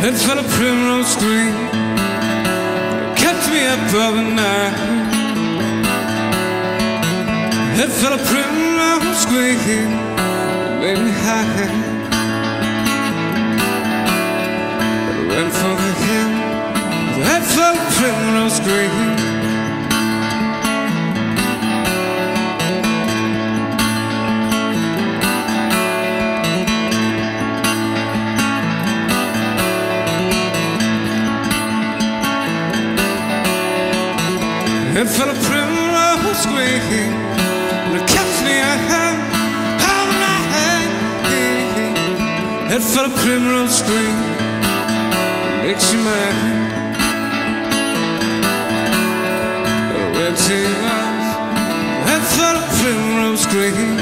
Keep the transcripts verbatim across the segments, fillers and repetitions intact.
head full of primrose green, kept me up all the night. Head full of primrose green, made me high. I went for the hill, the head full of primrose green. Head full of primrose green, it kept me out all night. Head full of primrose green, makes you mine. Red tears, head full of primrose green.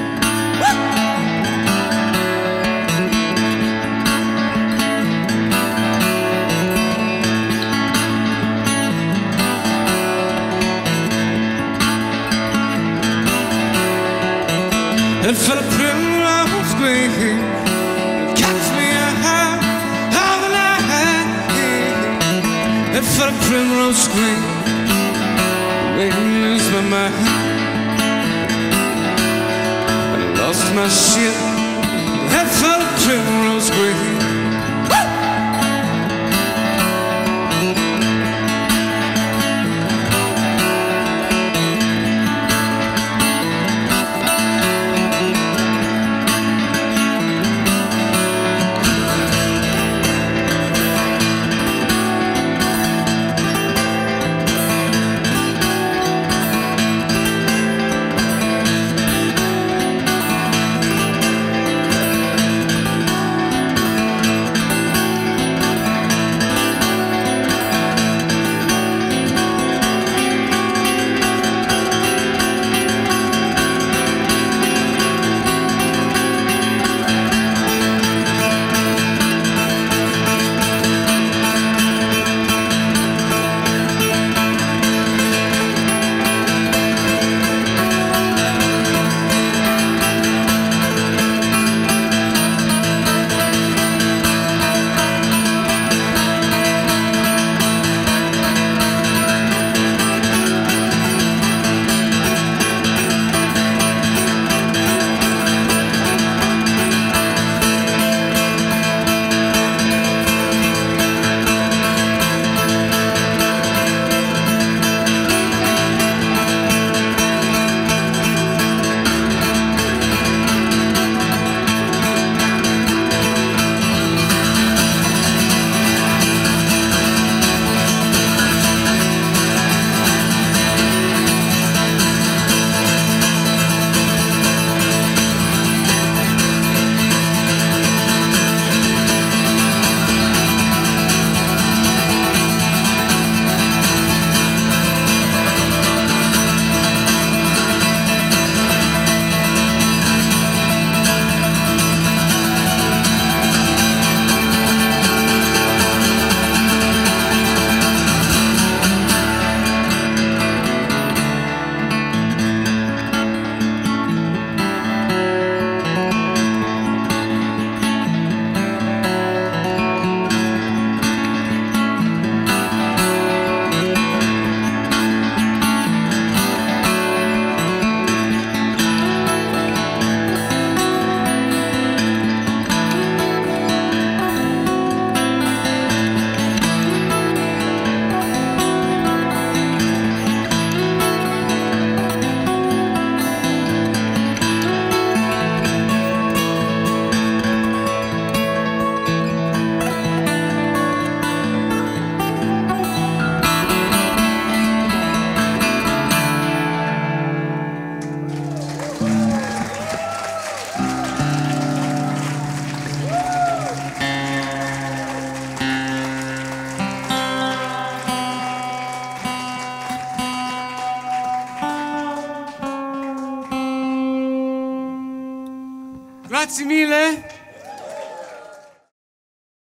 Head full of primrose green, it catch me out all the night. Head full of primrose green, made me lose my mind. I lost my shit. Head full of primrose green. Grazie mille.